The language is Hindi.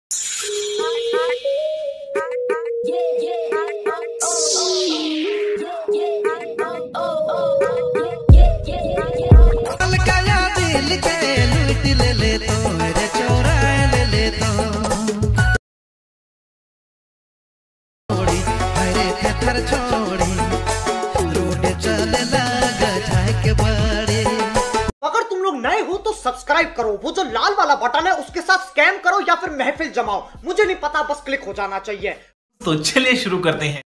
अगर तुम लोग नए हो तो सब्सक्राइब करो, वो जो लाल वाला बटन है उसके साथ स्कैम करो या फिर महफिल जमाओ, मुझे नहीं पता, बस क्लिक हो जाना चाहिए। तो चलिए शुरू करते हैं।